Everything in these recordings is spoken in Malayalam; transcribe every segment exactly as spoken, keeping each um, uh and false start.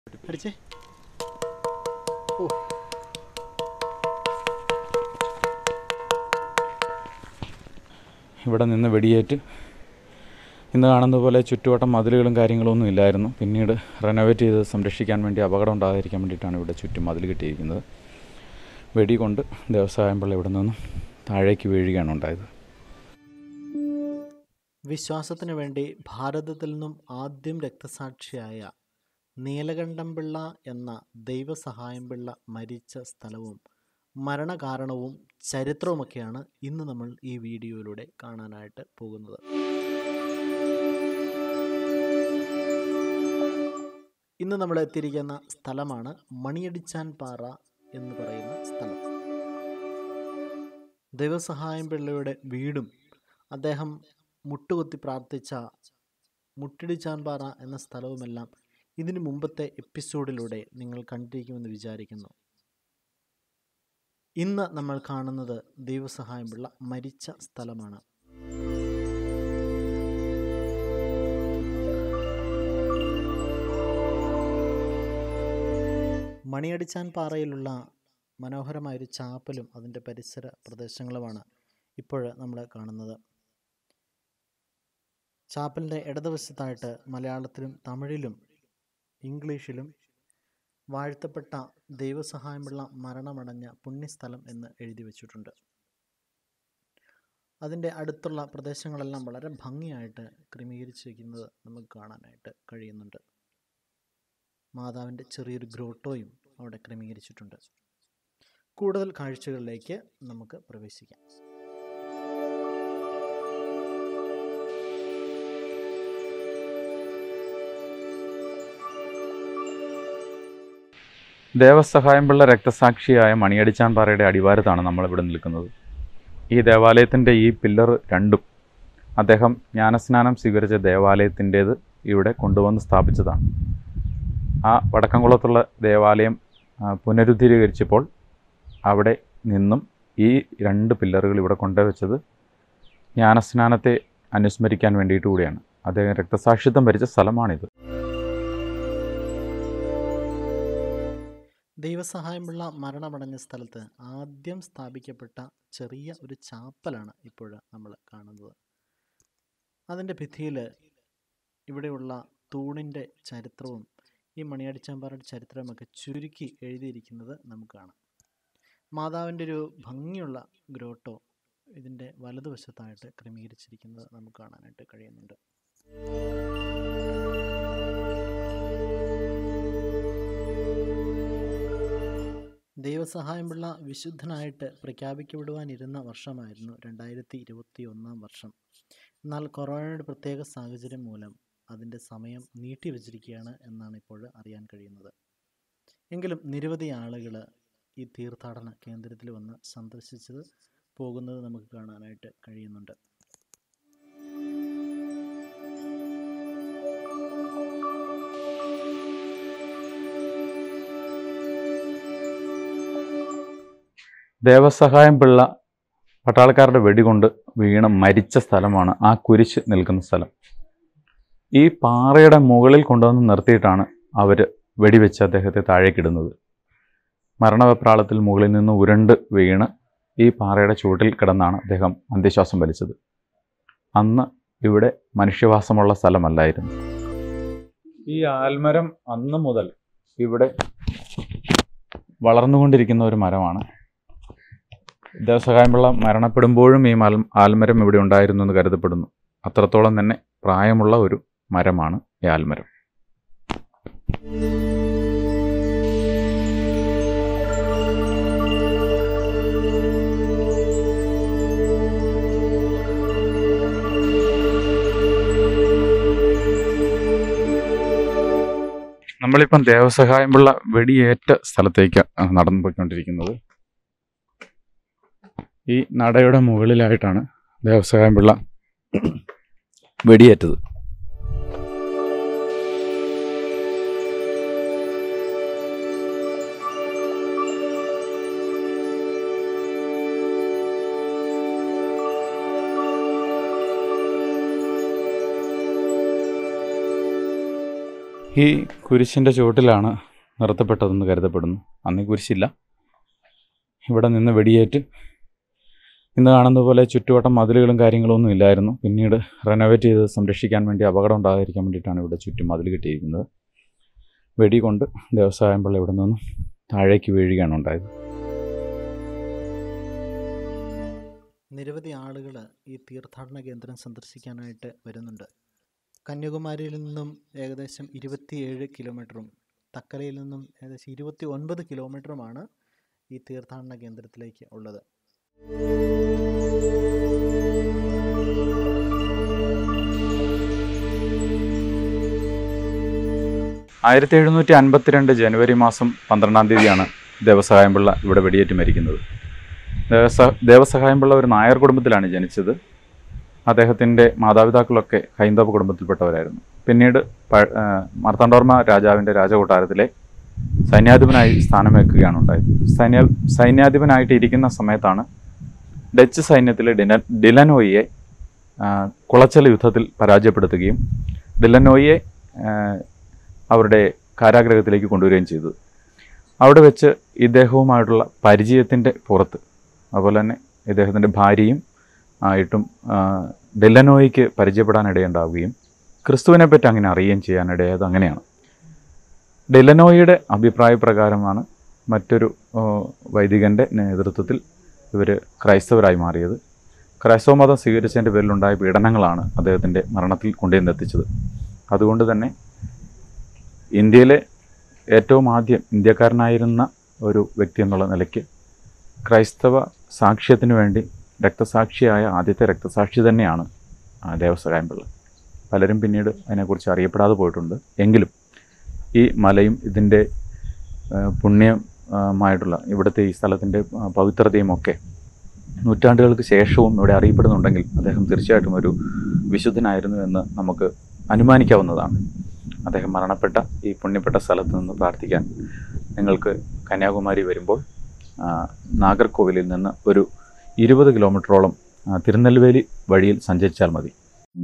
അടിച്ചേ. ഓ ഇവിടെ നിന്ന് വെടിയേറ്റ് ഇന്ന് കാണുന്നത് പോലെ ചുറ്റുവട്ടം മതിലുകളും കാര്യങ്ങളൊന്നും ഇല്ലായിരുന്നു. പിന്നീട് റെനോവേറ്റ് ചെയ്ത് സംരക്ഷിക്കാൻ വേണ്ടി അപകടം ഉണ്ടാകാതിരിക്കാൻ വേണ്ടിയിട്ടാണ് ഇവിടെ ചുറ്റും മതിൽ കെട്ടിയിരിക്കുന്നത്. വെടി കൊണ്ട് ദേവസായം പിള്ള ഇവിടെ നിന്നും താഴേക്ക് വീഴുകയാണ് ഉണ്ടായത്. വിശ്വാസത്തിനു വേണ്ടി ഭാരതത്തിൽ നിന്നും ആദ്യം രക്തസാക്ഷിയായ നീലകണ്ഠം പിള്ള എന്ന ദൈവസഹായം പിള്ള മരിച്ച സ്ഥലവും മരണകാരണവും ചരിത്രവുമൊക്കെയാണ് ഇന്ന് നമ്മൾ ഈ വീഡിയോയിലൂടെ കാണാനായിട്ട് പോകുന്നത്. ഇന്ന് നമ്മൾ എത്തിയിരിക്കുന്ന സ്ഥലമാണ് മണിയടിച്ചാൻ പാറ എന്ന് പറയുന്ന സ്ഥലം. ദൈവസഹായം പിള്ളയുടെ വീടും അദ്ദേഹം മുട്ടുകുത്തി പ്രാർത്ഥിച്ച മുട്ടിടിച്ചാൻ പാറ എന്ന സ്ഥലവുമെല്ലാം ഇതിനു മുമ്പത്തെ എപ്പിസോഡിലൂടെ നിങ്ങൾ കണ്ടിരിക്കുമെന്ന് വിചാരിക്കുന്നു. ഇന്ന് നമ്മൾ കാണുന്നത് ദൈവസഹായം പിള്ള മരിച്ച സ്ഥലമാണ്. മണിയടിച്ചാൻ പാറയിലുള്ള മനോഹരമായൊരു ചാപ്പലും അതിൻ്റെ പരിസര പ്രദേശങ്ങളുമാണ് ഇപ്പോൾ നമ്മൾ കാണുന്നത്. ചാപ്പലിൻ്റെ ഇടതുവശത്തായിട്ട് മലയാളത്തിലും തമിഴിലും ഇംഗ്ലീഷിലും വാഴ്ത്തപ്പെട്ട ദൈവസഹായം പിള്ള മരണമടഞ്ഞ പുണ്യസ്ഥലം എന്ന് എഴുതി വച്ചിട്ടുണ്ട്. അതിൻ്റെ അടുത്തുള്ള പ്രദേശങ്ങളെല്ലാം വളരെ ഭംഗിയായിട്ട് ക്രമീകരിച്ചിരിക്കുന്നത് നമുക്ക് കാണാനായിട്ട് കഴിയുന്നുണ്ട്. മാതാവിൻ്റെ ചെറിയൊരു ഗ്രോട്ടോയും അവിടെ ക്രമീകരിച്ചിട്ടുണ്ട്. കൂടുതൽ കാഴ്ചകളിലേക്ക് നമുക്ക് പ്രവേശിക്കാം. ദേവസഹായം പിള്ള രക്തസാക്ഷിയായ മണിയടിച്ചാൻ പാറയുടെ അടിവാരത്താണ് നമ്മളിവിടെ നിൽക്കുന്നത്. ഈ ദേവാലയത്തിൻ്റെ ഈ പില്ലർ രണ്ടും അദ്ദേഹം ജ്ഞാനസ്നാനം സ്വീകരിച്ച ദേവാലയത്തിൻ്റേത് ഇവിടെ കൊണ്ടുവന്ന് സ്ഥാപിച്ചതാണ്. ആ വടക്കംകുളത്തുള്ള ദേവാലയം പുനരുദ്ധീകരിച്ചപ്പോൾ അവിടെ നിന്നും ഈ രണ്ട് പില്ലറുകൾ ഇവിടെ കൊണ്ടുവച്ചത് ജ്ഞാനസ്നാനത്തെ അനുസ്മരിക്കാൻ വേണ്ടിയിട്ട് കൂടിയാണ്. അദ്ദേഹം രക്തസാക്ഷിത്വം ഭരിച്ച സ്ഥലമാണിത്. ദൈവസഹായം പിള്ള മരണമടഞ്ഞ സ്ഥലത്ത് ആദ്യം സ്ഥാപിക്കപ്പെട്ട ചെറിയ ഒരു ചാപ്പലാണ് ഇപ്പോൾ നമ്മൾ കാണുന്നത്. അതിൻ്റെ ഭിത്തിയിൽ ഇവിടെയുള്ള തൂണിൻ്റെ ചരിത്രവും ഈ മണിയടിച്ചാൻപാറയുടെ ചരിത്രമൊക്കെ ചുരുക്കി എഴുതിയിരിക്കുന്നത് നമുക്ക് കാണാം. മാതാവിൻ്റെ ഒരു ഭംഗിയുള്ള ഗ്രോട്ടോ ഇതിൻ്റെ വലതുവശത്തായിട്ട് ക്രമീകരിച്ചിരിക്കുന്നത് നമുക്ക് കാണാനായിട്ട് കഴിയുന്നുണ്ട്. ദൈവസഹായം പിള്ള വിശുദ്ധനായിട്ട് പ്രഖ്യാപിക്കപ്പെടുവാനിരുന്ന വർഷമായിരുന്നു രണ്ടായിരത്തി ഇരുപത്തി ഒന്നാം വർഷം. എന്നാൽ കൊറോണയുടെ പ്രത്യേക സാഹചര്യം മൂലം അതിൻ്റെ സമയം നീട്ടിവെച്ചിരിക്കുകയാണ് എന്നാണ് ഇപ്പോൾ അറിയാൻ കഴിയുന്നത്. എങ്കിലും നിരവധി ആളുകൾ ഈ തീർത്ഥാടന കേന്ദ്രത്തിൽ വന്ന് സന്ദർശിച്ചത് പോകുന്നത് നമുക്ക് കാണാനായിട്ട് കഴിയുന്നുണ്ട്. ദേവസഹായം പിള്ള പട്ടാളക്കാരുടെ വെടികൊണ്ട് വീണ് മരിച്ച സ്ഥലമാണ് ആ കുരിശ് നിൽക്കുന്ന സ്ഥലം. ഈ പാറയുടെ മുകളിൽ കൊണ്ടുവന്ന് നിർത്തിയിട്ടാണ് അവർ വെടിവെച്ച് അദ്ദേഹത്തെ താഴേക്കിടുന്നത്. മരണവെപ്രാളത്തിൽ മുകളിൽ നിന്ന് ഉരുണ്ട് വീണ് ഈ പാറയുടെ ചുവട്ടിൽ കിടന്നാണ് അദ്ദേഹം അന്ത്യശ്വാസം വലിച്ചത്. അന്ന് ഇവിടെ മനുഷ്യവാസമുള്ള സ്ഥലമല്ലായിരുന്നു. ഈ ആൽമരം അന്ന് മുതൽ ഇവിടെ വളർന്നുകൊണ്ടിരിക്കുന്ന ഒരു മരമാണ്. ദേവസഹായം പിള്ള മരണപ്പെടുമ്പോഴും ഈ മൽ ആൽമരം ഇവിടെ ഉണ്ടായിരുന്നു എന്ന് കരുതപ്പെടുന്നു. അത്രത്തോളം തന്നെ പ്രായമുള്ള ഒരു മരമാണ് ഈ ആൽമരം. നമ്മളിപ്പം ദേവസഹായം പിള്ള വെടിയേറ്റ സ്ഥലത്തേക്ക് നടന്നു പോയിക്കൊണ്ടിരിക്കുന്നത്. ഈ നടയുടെ മുകളിലായിട്ടാണ് ദേവസഹായം പിള്ള വെടിയേറ്റത്. ഈ കുരിശിൻ്റെ ചുവട്ടിലാണ് നിർത്തപ്പെട്ടതെന്ന് കരുതപ്പെടുന്നു. അന്ന് ഈ കുരിശില്ല. ഇവിടെ നിന്ന് വെടിയേറ്റ് ഇന്ന് കാണുന്ന പോലെ ചുറ്റുവട്ടം മതിലുകളും കാര്യങ്ങളും ഒന്നും ഇല്ലായിരുന്നു. പിന്നീട് റെനോവേറ്റ് ചെയ്ത് സംരക്ഷിക്കാൻ വേണ്ടി അപകടം ഉണ്ടാകാതിരിക്കാൻ വേണ്ടിയിട്ടാണ് ഇവിടെ ചുറ്റും മതിൽ കെട്ടിയിരിക്കുന്നത്. വെടി കൊണ്ട് ദേവസഹായം പിള്ള ഇവിടെ നിന്നും താഴേക്ക് വീഴുകയാണ് ഉണ്ടായത്. നിരവധി ആളുകൾ ഈ തീർത്ഥാടന കേന്ദ്രം സന്ദർശിക്കാനായിട്ട് വരുന്നുണ്ട്. കന്യാകുമാരിയിൽ നിന്നും ഏകദേശം ഇരുപത്തിയേഴ് കിലോമീറ്ററും തക്കലയിൽ നിന്നും ഏകദേശം ഇരുപത്തി ഒൻപത് കിലോമീറ്ററുമാണ് ഈ തീർത്ഥാടന കേന്ദ്രത്തിലേക്ക് ഉള്ളത്. ആയിരത്തി എഴുന്നൂറ്റി അൻപത്തിരണ്ട് ജനുവരി മാസം പന്ത്രണ്ടാം തീയതിയാണ് ദേവസഹായം പിള്ള ഇവിടെ വെടിയേറ്റ് മരിക്കുന്നത്. ദേവസ ദേവസഹായം പിള്ള ഒരു നായർ കുടുംബത്തിലാണ് ജനിച്ചത്. അദ്ദേഹത്തിൻ്റെ മാതാപിതാക്കളൊക്കെ ഹൈന്ദവ കുടുംബത്തിൽപ്പെട്ടവരായിരുന്നു. പിന്നീട് മാർത്താണ്ഡവർമ്മ രാജാവിൻ്റെ രാജകൊട്ടാരത്തിലെ സൈന്യാധിപനായി സ്ഥാനം വയ്ക്കുകയാണ് ഉണ്ടായത്. സൈന്യ സൈന്യാധിപനായിട്ട് ഇരിക്കുന്ന സമയത്താണ് ഡച്ച് സൈന്യത്തിലെ ഡിന ഡിലനോയിയെ കുളച്ചൽ യുദ്ധത്തിൽ പരാജയപ്പെടുത്തുകയും ഡിലനോയിയെ അവരുടെ കാരാഗ്രഹത്തിലേക്ക് കൊണ്ടുവരികയും ചെയ്തത്. അവിടെ വെച്ച് ഇദ്ദേഹവുമായിട്ടുള്ള പരിചയത്തിൻ്റെ പുറത്ത്, അതുപോലെ തന്നെ ഇദ്ദേഹത്തിൻ്റെ ഭാര്യയും ആയിട്ടും ഡിലനോയിക്ക് പരിചയപ്പെടാനിടയുണ്ടാവുകയും ക്രിസ്തുവിനെ പറ്റി അങ്ങനെ അറിയുകയും ചെയ്യാനിടയായത് അങ്ങനെയാണ്. ഡിലനോയിയുടെ അഭിപ്രായ പ്രകാരമാണ് മറ്റൊരു വൈദികൻ്റെ നേതൃത്വത്തിൽ ഇവർ ക്രൈസ്തവരായി മാറിയത്. ക്രൈസ്തവ മതം സ്വീകരിച്ചതിൻ്റെ പേരിലുണ്ടായ പീഡനങ്ങളാണ് അദ്ദേഹത്തിൻ്റെ മരണത്തിൽ കൊണ്ടുവന്നെത്തിച്ചത്. അതുകൊണ്ട് തന്നെ ഇന്ത്യയിലെ ഏറ്റവും ആദ്യം ഇന്ത്യക്കാരനായിരുന്ന ഒരു വ്യക്തി എന്നുള്ള നിലയ്ക്ക് ക്രൈസ്തവ സാക്ഷ്യത്തിന് വേണ്ടി രക്തസാക്ഷിയായ ആദ്യത്തെ രക്തസാക്ഷി തന്നെയാണ് ദേവസഹായം പിള്ള. പലരും പിന്നീട് അതിനെക്കുറിച്ച് അറിയപ്പെടാതെ പോയിട്ടുണ്ട്. എങ്കിലും ഈ മലയും ഇതിൻ്റെ പുണ്യമായിട്ടുള്ള ഇവിടുത്തെ ഈ സ്ഥലത്തിൻ്റെ പവിത്രതയും ഒക്കെ നൂറ്റാണ്ടുകൾക്ക് ശേഷവും ഇവിടെ അറിയപ്പെടുന്നുണ്ടെങ്കിൽ അദ്ദേഹം തീർച്ചയായിട്ടും ഒരു വിശുദ്ധനായിരുന്നു എന്ന് നമുക്ക് അനുമാനിക്കാവുന്നതാണ്. അദ്ദേഹം മരണപ്പെട്ട ഈ പുണ്യപ്പെട്ട സ്ഥലത്ത് നിന്ന് പ്രാർത്ഥിക്കാൻ നിങ്ങൾക്ക് കന്യാകുമാരി വരുമ്പോൾ നാഗർകോവിലിൽ നിന്ന് ഒരു ഇരുപത് കിലോമീറ്ററോളം തിരുനെൽവേലി വഴിയിൽ സഞ്ചരിച്ചാൽ മതി.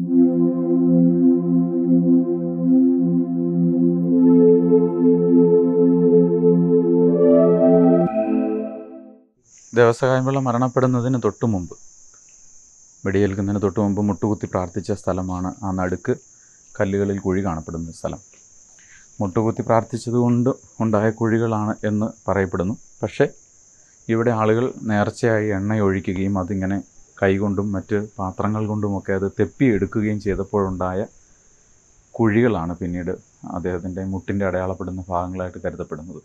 ദേവസഹായം പിള്ള മരണപ്പെടുന്നതിന് തൊട്ടു മുമ്പ്, വെടിയേൽക്കുന്നതിന് തൊട്ടു മുമ്പ് മുട്ടുകുത്തി പ്രാർത്ഥിച്ച സ്ഥലമാണ് ആ നടുക്ക് കല്ലുകളിൽ കുഴി കാണപ്പെടുന്ന സ്ഥലം. മുട്ടുകുത്തി പ്രാർത്ഥിച്ചതുകൊണ്ട് ഉണ്ടായ കുഴികളാണ് എന്ന് പറയപ്പെടുന്നു. പക്ഷേ ഇവിടെ ആളുകൾ നേർച്ചയായി എണ്ണയൊഴിക്കുകയും അതിങ്ങനെ കൈകൊണ്ടും മറ്റ് പാത്രങ്ങൾ കൊണ്ടുമൊക്കെ അത് തെപ്പിയെടുക്കുകയും ചെയ്തപ്പോഴുണ്ടായ കുഴികളാണ് പിന്നീട് അദ്ദേഹത്തിൻ്റെ മുട്ടിൻ്റെ അടയാളപ്പെടുന്ന ഭാഗങ്ങളായിട്ട് കരുതപ്പെടുന്നത്.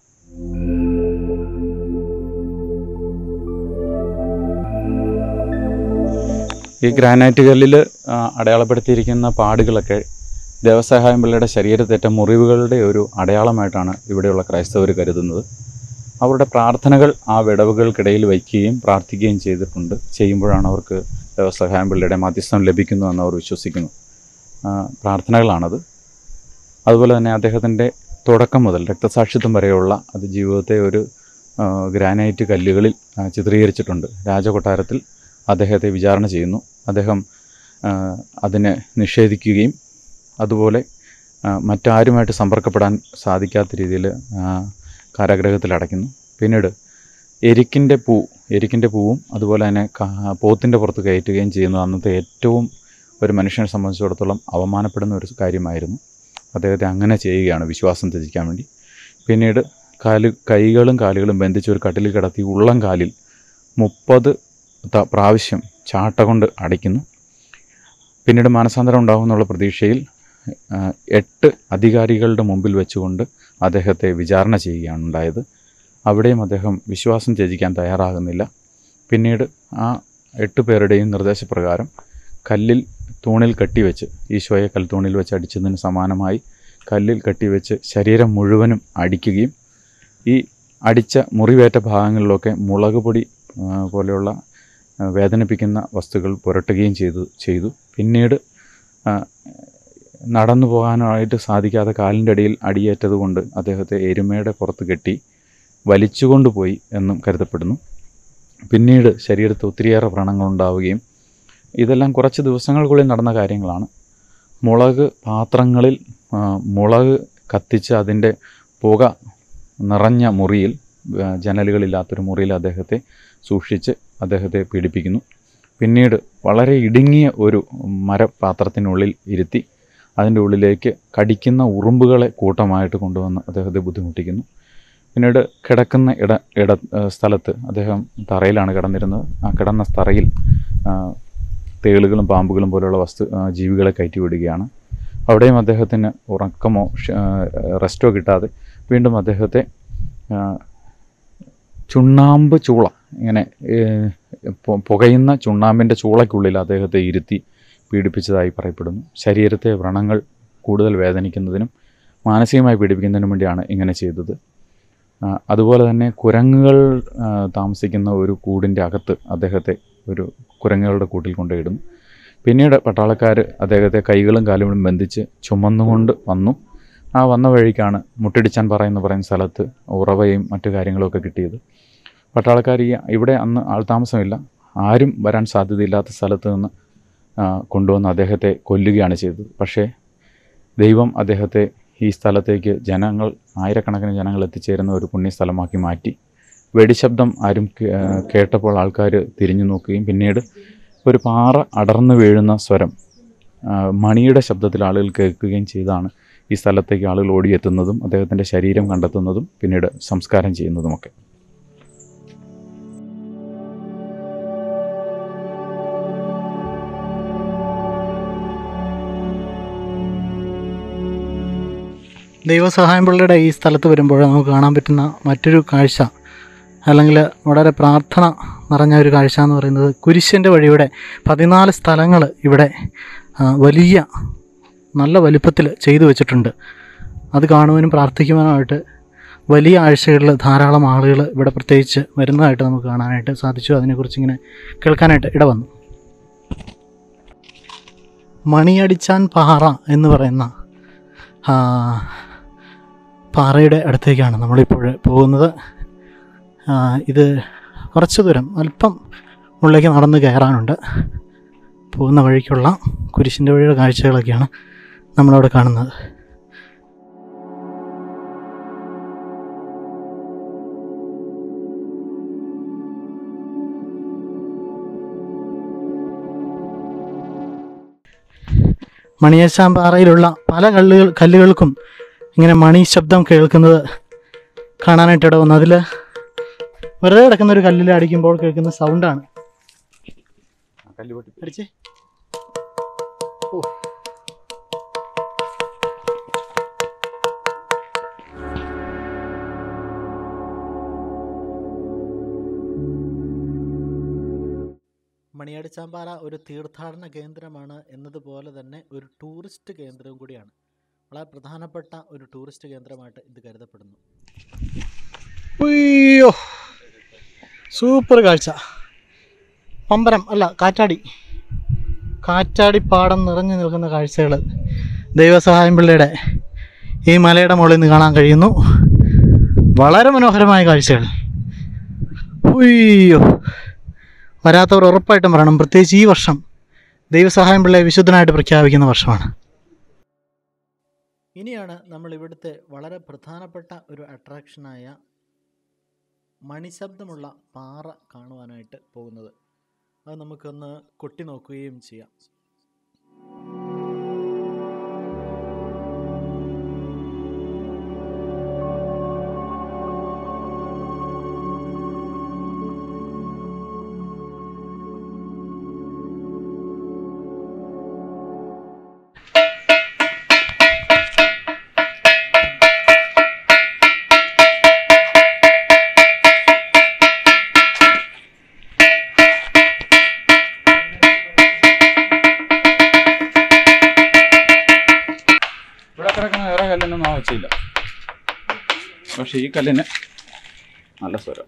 ഈ ഗ്രാനൈറ്റ് കല്ലിൽ അടയാളപ്പെടുത്തിയിരിക്കുന്ന പാടുകളൊക്കെ ദേവസഹായം പിള്ളയുടെ ശരീരത്തേറ്റ മുറിവുകളുടെ ഒരു അടയാളമായിട്ടാണ് ഇവിടെയുള്ള ക്രൈസ്തവർ കരുതുന്നത്. അവരുടെ പ്രാർത്ഥനകൾ ആ വിടവുകൾക്കിടയിൽ വയ്ക്കുകയും പ്രാർത്ഥിക്കുകയും ചെയ്തിട്ടുണ്ട്. ചെയ്യുമ്പോഴാണ് അവർക്ക് ദേവസഹായം പിള്ളയുടെ മധ്യസ്ഥം ലഭിക്കുന്നു എന്ന് അവർ വിശ്വസിക്കുന്നു. പ്രാർത്ഥനകളാണത്. അതുപോലെ തന്നെ അദ്ദേഹത്തിൻ്റെ തുടക്കം മുതൽ രക്തസാക്ഷിത്വം വരെയുള്ള അത് ജീവിതത്തെ ഒരു ഗ്രാനൈറ്റ് കല്ലുകളിൽ ചിത്രീകരിച്ചിട്ടുണ്ട്. രാജകൊട്ടാരത്തിൽ അദ്ദേഹത്തെ വിചാരണ ചെയ്യുന്നു. അദ്ദേഹം അതിനെ നിഷേധിക്കുകയും അതുപോലെ മറ്റാരുമായിട്ട് സമ്പർക്കപ്പെടാൻ സാധിക്കാത്ത രീതിയിൽ കാരാഗ്രഹത്തിൽ അടയ്ക്കുന്നു. പിന്നീട് എരിക്കിൻ്റെ പൂ എരിക്കിൻ്റെ പൂവും അതുപോലെ തന്നെ പോത്തിൻ്റെ പുറത്ത് കയറ്റുകയും ചെയ്യുന്നത് അന്നത്തെ ഏറ്റവും ഒരു മനുഷ്യനെ സംബന്ധിച്ചിടത്തോളം അവമാനപ്പെടുന്ന ഒരു കാര്യമായിരുന്നു. അദ്ദേഹത്തെ അങ്ങനെ ചെയ്യുകയാണ് വിശ്വാസം ത്യജിക്കാൻ വേണ്ടി. പിന്നീട് കാല് കൈകളും കാലുകളും ബന്ധിച്ച് ഒരു കട്ടിലിൽ കിടത്തി ഉള്ളം കാലിൽ മുപ്പത് പ്രാവശ്യം ചാട്ട കൊണ്ട് അടിക്കുന്നു. പിന്നീട് മാനസാന്തരം ഉണ്ടാകുമെന്നുള്ള പ്രതീക്ഷയിൽ എട്ട് അധികാരികളുടെ മുമ്പിൽ വെച്ചുകൊണ്ട് അദ്ദേഹത്തെ വിചാരണ ചെയ്യുകയാണ് ഉണ്ടായത്. അവിടെയും അദ്ദേഹം വിശ്വാസം ത്യജിക്കാൻ തയ്യാറാകുന്നില്ല. പിന്നീട് ആ എട്ട് പേരുടെയും നിർദ്ദേശപ്രകാരം കല്ലിൽ തൂണിൽ കെട്ടിവെച്ച്, ഈശോയെ കൽത്തൂണിൽ വെച്ച് അടിച്ചതിന് സമാനമായി കല്ലിൽ കെട്ടിവെച്ച് ശരീരം മുഴുവനും അടിക്കുകയും ഈ അടിച്ച മുറിവേറ്റ ഭാഗങ്ങളിലൊക്കെ മുളക് പൊടി പോലെയുള്ള വേദനിപ്പിക്കുന്ന വസ്തുക്കൾ പുരട്ടുകയും ചെയ്തു ചെയ്തു പിന്നീട് നടന്നു പോകാനായിട്ട് സാധിക്കാതെ കാലിൻ്റെ അടിയിൽ അടിയേറ്റത് കൊണ്ട് അദ്ദേഹത്തെ എരുമയുടെ പുറത്ത് കെട്ടി വലിച്ചുകൊണ്ടുപോയി എന്നും കരുതപ്പെടുന്നു. പിന്നീട് ശരീരത്തിൽ ഒത്തിരിയേറെ വ്രണങ്ങളുണ്ടാവുകയും ഇതെല്ലാം കുറച്ച് ദിവസങ്ങൾക്കുള്ളിൽ നടന്ന കാര്യങ്ങളാണ്. മുളക് പാത്രങ്ങളിൽ മുളക് കത്തിച്ച് അതിൻ്റെ പുക നിറഞ്ഞ മുറിയിൽ, ജനലുകളില്ലാത്തൊരു മുറിയിൽ അദ്ദേഹത്തെ സൂക്ഷിച്ച് അദ്ദേഹത്തെ പീഡിപ്പിക്കുന്നു. പിന്നീട് വളരെ ഇടുങ്ങിയ ഒരു മരപാത്രത്തിനുള്ളിൽ ഇരുത്തി അതിൻ്റെ ഉള്ളിലേക്ക് കടിക്കുന്ന ഉറുമ്പുകളെ കൂട്ടമായിട്ട് കൊണ്ടുവന്ന് അദ്ദേഹത്തെ ബുദ്ധിമുട്ടിക്കുന്നു. പിന്നീട് കിടക്കുന്ന ഇട ഇട സ്ഥലത്ത് അദ്ദേഹം തറയിലാണ് കിടന്നിരുന്നത്. ആ കിടന്ന തറയിൽ തേളുകളും പാമ്പുകളും പോലുള്ള വസ്തു ജീവികളെ കയറ്റി വിടുകയാണ്. അവിടെയും അദ്ദേഹത്തിന് ഉറക്കമോ റെസ്റ്റോ കിട്ടാതെ വീണ്ടും അദ്ദേഹത്തെ ചുണ്ണാമ്പ് ചൂള, ഇങ്ങനെ പുകയുന്ന ചുണ്ണാമ്പിൻ്റെ ചൂളയ്ക്കുള്ളിൽ അദ്ദേഹത്തെ ഇരുത്തി പീഡിപ്പിച്ചതായി പറയപ്പെടുന്നു. ശരീരത്തെ വ്രണങ്ങൾ കൂടുതൽ വേദനിക്കുന്നതിനും മാനസികമായി പീഡിപ്പിക്കുന്നതിനും വേണ്ടിയാണ് ഇങ്ങനെ ചെയ്തത്. അതുപോലെ തന്നെ കുരങ്ങുകൾ താമസിക്കുന്ന ഒരു കൂടിൻ്റെ അകത്ത് അദ്ദേഹത്തെ ഒരു കുരങ്ങുകളുടെ കൂട്ടിൽ കൊണ്ടുപോയിടുന്നു. പിന്നീട് പട്ടാളക്കാർ അദ്ദേഹത്തെ കൈകളും കാലുകളും ബന്ധിച്ച് ചുമന്നുകൊണ്ട് വന്നു. ആ വന്ന വഴിക്കാണ് മുട്ടിടിച്ചാൻ പറയുന്ന പറയുന്ന സ്ഥലത്ത് ഉറവയും മറ്റു കാര്യങ്ങളൊക്കെ കിട്ടിയത്. പട്ടാളക്കാർ ഈ ഇവിടെ അന്ന് ആൾതാമസമില്ല, ആരും വരാൻ സാധ്യതയില്ലാത്ത സ്ഥലത്ത് നിന്ന് കൊണ്ടുവന്ന് അദ്ദേഹത്തെ കൊല്ലുകയാണ് ചെയ്തത്. പക്ഷേ ദൈവം അദ്ദേഹത്തെ ഈ സ്ഥലത്തേക്ക് ജനങ്ങൾ, ആയിരക്കണക്കിന് ജനങ്ങൾ എത്തിച്ചേരുന്ന ഒരു പുണ്യസ്ഥലമാക്കി മാറ്റി. വെടിശബ്ദം ആരും കേട്ടപ്പോൾ ആൾക്കാർ തിരിഞ്ഞു നോക്കുകയും പിന്നീട് ഒരു പാറ അടർന്നു വീഴുന്ന സ്വരം, മണിയുടെ ശബ്ദത്തിൽ ആളുകൾ കേൾക്കുകയും ചെയ്താണ് ഈ സ്ഥലത്തേക്ക് ആളുകൾ ഓടിയെത്തുന്നതും അദ്ദേഹത്തിൻ്റെ ശരീരം കണ്ടെത്തുന്നതും പിന്നീട് സംസ്കാരം ചെയ്യുന്നതുമൊക്കെ. ദൈവസഹായം പിള്ളയുടെ ഈ സ്ഥലത്ത് വരുമ്പോൾ നമുക്ക് കാണാൻ പറ്റുന്ന മറ്റൊരു കാഴ്ച, അല്ലെങ്കിൽ വളരെ പ്രാർത്ഥന നിറഞ്ഞ ഒരു കാഴ്ച എന്ന് പറയുന്നത്, കുരിശിൻ്റെ വഴിയുടെ പതിനാല് സ്ഥലങ്ങൾ ഇവിടെ വലിയ നല്ല വലിപ്പത്തിൽ ചെയ്തു വെച്ചിട്ടുണ്ട്. അത് കാണുവാനും പ്രാർത്ഥിക്കുവാനായിട്ട് വലിയ ആഴ്ചകളിൽ ധാരാളം ആളുകൾ ഇവിടെ പ്രത്യേകിച്ച് വരുന്നതായിട്ട് നമുക്ക് കാണാനായിട്ട് സാധിച്ചു. അതിനെക്കുറിച്ച് ഇങ്ങനെ കേൾക്കാനായിട്ട് ഇട വന്നു. മണിയടിച്ചാൻ പാറ എന്ന് പറയുന്ന പാറയുടെ അടുത്തേക്കാണ് നമ്മളിപ്പോൾ പോകുന്നത്. ഇത് കുറച്ച് ദൂരം അല്പം ഉള്ളിലേക്ക് നടന്ന് കയറാനുണ്ട്. പോകുന്ന വഴിക്കുള്ള കുരിശിൻ്റെ വഴിയുടെ കാഴ്ചകളൊക്കെയാണ് നമ്മളവിടെ കാണുന്നത്. മണിയടിച്ചാൻ പാറയിലുള്ള പല കല്ലുകൾ കല്ലുകൾക്കും ഇങ്ങനെ മണി ശബ്ദം കേൾക്കുന്നത് കാണാനായിട്ട് ഇട വന്നു. അതിൽ വെറുതെ കിടക്കുന്ന ഒരു കല്ലിൽ അടിക്കുമ്പോൾ കേൾക്കുന്ന സൗണ്ടാണ്. അടിച്ചേ ഓ മണിയടിച്ചാമ്പാറ ഒരു തീർത്ഥാടന കേന്ദ്രമാണ് എന്നതുപോലെ തന്നെ ഒരു ടൂറിസ്റ്റ് കേന്ദ്രവും കൂടിയാണ്. വളരെ പ്രധാനപ്പെട്ട ഒരു ടൂറിസ്റ്റ് കേന്ദ്രമായിട്ട് ഇത് കരുതപ്പെടുന്നു. അയ്യോ, സൂപ്പർ കാഴ്ച! പമ്പരം അല്ല, കാറ്റാടി കാറ്റാടിപ്പാടം നിറഞ്ഞു നിൽക്കുന്ന കാഴ്ചകൾ ദൈവസഹായം പിള്ളയുടെ ഈ മലയുടെ മുകളിൽ നിന്ന് കാണാൻ കഴിയുന്നു. വളരെ മനോഹരമായ കാഴ്ചകൾ. അയ്യോ, വരാത്തവർ ഉറപ്പായിട്ടും പറയണം. പ്രത്യേകിച്ച് ഈ വർഷം ദൈവസഹായം പിള്ളയെ വിശുദ്ധനായിട്ട് പ്രഖ്യാപിക്കുന്ന വർഷമാണ്. ഇനിയാണ് നമ്മൾ ഇവിടുത്തെ വളരെ പ്രധാനപ്പെട്ട ഒരു അട്രാക്ഷനായ മണിശബ്ദമുള്ള പാറ കാണുവാനായിട്ട് പോകുന്നത്. അത് നമുക്കൊന്ന് കൊട്ടി നോക്കുകയും ചെയ്യാം. കല്ലിനൊന്നും ആവശ്യമില്ല, പക്ഷെ ഈ കല്ലിന് നല്ല സ്വരം.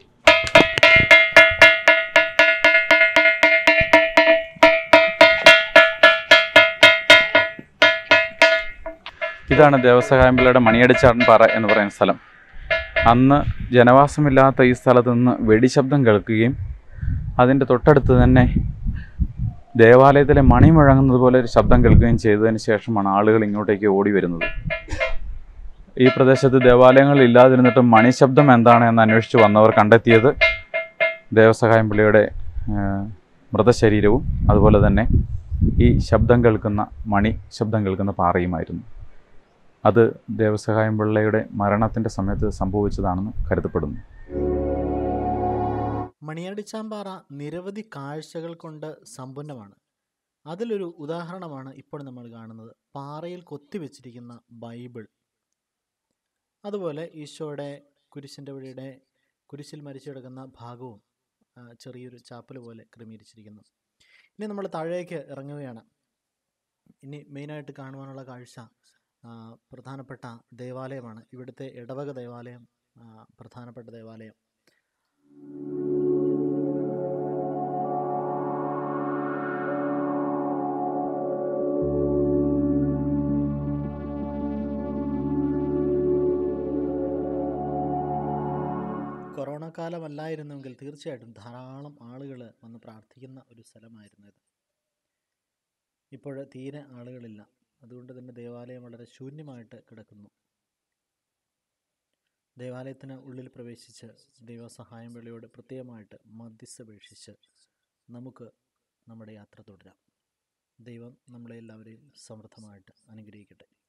ഇതാണ് ദേവസഹായം പിള്ളയുടെ മണിയടിച്ചാൻ പാറ എന്ന് പറയുന്ന സ്ഥലം. അന്ന് ജനവാസമില്ലാത്ത ഈ സ്ഥലത്ത് നിന്ന് വെടിശബ്ദം കേൾക്കുകയും അതിൻ്റെ തൊട്ടടുത്ത് തന്നെ ദേവാലയത്തിലെ മണി മുഴങ്ങുന്നത് പോലെ ഒരു ശബ്ദം കേൾക്കുകയും ചെയ്തതിന് ശേഷമാണ് ആളുകൾ ഇങ്ങോട്ടേക്ക് ഓടി വരുന്നത്. ഈ പ്രദേശത്ത് ദേവാലയങ്ങൾ ഇല്ലാതിരുന്നിട്ടും മണിശബ്ദം എന്താണ് എന്ന് അന്വേഷിച്ച് വന്നവർ കണ്ടെത്തിയത് ദേവസഹായം പിള്ളയുടെ മൃതശരീരവും അതുപോലെ തന്നെ ഈ ശബ്ദം കേൾക്കുന്ന മണി ശബ്ദം കേൾക്കുന്ന പാറയുമായിരുന്നു. അത് ദേവസഹായം പിള്ളയുടെ മരണത്തിൻ്റെ സമയത്ത് സംഭവിച്ചതാണെന്ന് കരുതപ്പെടുന്നു. മണിയടിച്ചാമ്പാറ നിരവധി കാഴ്ചകൾ കൊണ്ട് സമ്പന്നമാണ്. അതിലൊരു ഉദാഹരണമാണ് ഇപ്പോൾ നമ്മൾ കാണുന്നത്, പാറയിൽ കൊത്തിവെച്ചിരിക്കുന്ന ബൈബിൾ. അതുപോലെ ഈശോയുടെ കുരിശിൻ്റെ വഴിയുടെ കുരിശിൽ മരിച്ചു കിടക്കുന്ന ഭാഗവും ചെറിയൊരു ചാപ്പൽ പോലെ ക്രമീകരിച്ചിരിക്കുന്നു. ഇനി നമ്മൾ താഴേക്ക് ഇറങ്ങുകയാണ്. ഇനി മെയിനായിട്ട് കാണുവാനുള്ള കാഴ്ച പ്രധാനപ്പെട്ട ദേവാലയമാണ്. ഇവിടുത്തെ ഇടവക ദേവാലയം പ്രധാനപ്പെട്ട ദേവാലയം. കൊറോണ കാലമല്ലായിരുന്നെങ്കിൽ തീർച്ചയായിട്ടും ധാരാളം ആളുകൾ വന്ന് പ്രാർത്ഥിക്കുന്ന ഒരു സ്ഥലമായിരുന്നു ഇത്. ഇപ്പോൾ തീരെ ആളുകളില്ല. അതുകൊണ്ട് തന്നെ ദേവാലയം വളരെ ശൂന്യമായിട്ട് കിടക്കുന്നു. ദേവാലയത്തിന് ഉള്ളിൽ പ്രവേശിച്ച് ദൈവസഹായം വേളയോട് പ്രത്യേകമായിട്ട് മധ്യസ്ഥപേക്ഷിച്ച് നമുക്ക് നമ്മുടെ യാത്ര തുടരാം. ദൈവം നമ്മളെ എല്ലാവരെയും സമൃദ്ധമായിട്ട് അനുഗ്രഹിക്കട്ടെ.